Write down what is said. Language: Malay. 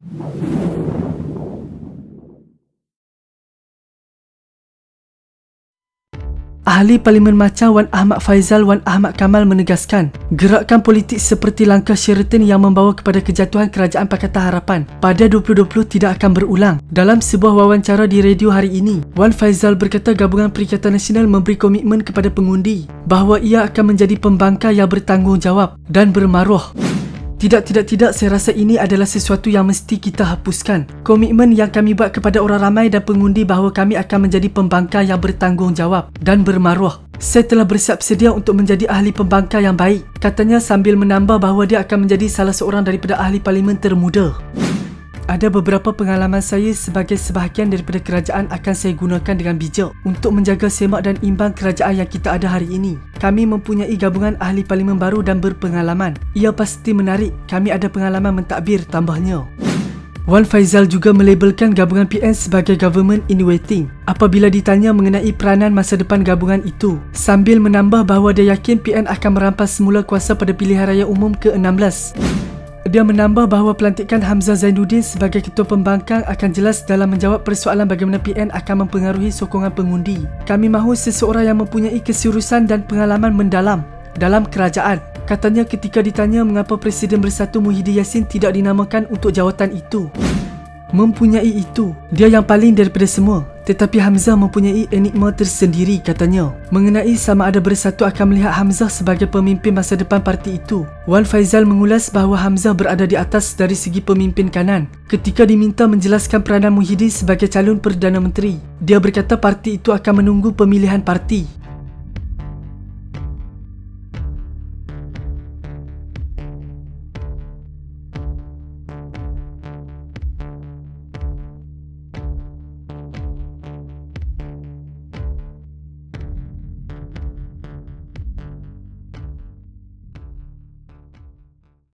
Ahli Parlimen Macha Wan Ahmad Faizal Wan Ahmad Kamal menegaskan, gerakan politik seperti langkah Sheraton yang membawa kepada kejatuhan Kerajaan Pakatan Harapan pada 2020 tidak akan berulang. Dalam sebuah wawancara di radio hari ini, Wan Faizal berkata Gabungan Perikatan Nasional memberi komitmen kepada pengundi bahawa ia akan menjadi pembangkang yang bertanggungjawab dan bermaruah. Tidak, saya rasa ini adalah sesuatu yang mesti kita hapuskan. Komitmen yang kami buat kepada orang ramai dan pengundi bahawa kami akan menjadi pembangkang yang bertanggungjawab dan bermaruah. Saya telah bersiap sedia untuk menjadi ahli pembangkang yang baik, katanya sambil menambah bahawa dia akan menjadi salah seorang daripada ahli parlimen termuda. Ada beberapa pengalaman saya sebagai sebahagian daripada kerajaan akan saya gunakan dengan bijak untuk menjaga semak dan imbang kerajaan yang kita ada hari ini. Kami mempunyai gabungan ahli parlimen baru dan berpengalaman. Ia pasti menarik. Kami ada pengalaman mentadbir, tambahnya. Wan Faizal juga melabelkan gabungan PN sebagai Government in Waiting apabila ditanya mengenai peranan masa depan gabungan itu, sambil menambah bahawa dia yakin PN akan merampas semula kuasa pada pilihan raya umum ke-16. Dia menambah bahawa pelantikan Hamzah Zainuddin sebagai ketua pembangkang akan jelas dalam menjawab persoalan bagaimana PN akan mempengaruhi sokongan pengundi. Kami mahu seseorang yang mempunyai keseriusan dan pengalaman mendalam dalam kerajaan, katanya ketika ditanya mengapa Presiden Bersatu Muhyiddin Yassin tidak dinamakan untuk jawatan itu. Mempunyai itu, dia yang paling daripada semua. Tetapi Hamzah mempunyai enigma tersendiri, katanya. Mengenai sama ada Bersatu akan melihat Hamzah sebagai pemimpin masa depan parti itu, Wan Faizal mengulas bahawa Hamzah berada di atas dari segi pemimpin kanan. Ketika diminta menjelaskan peranan Muhyiddin sebagai calon Perdana Menteri, dia berkata parti itu akan menunggu pemilihan parti.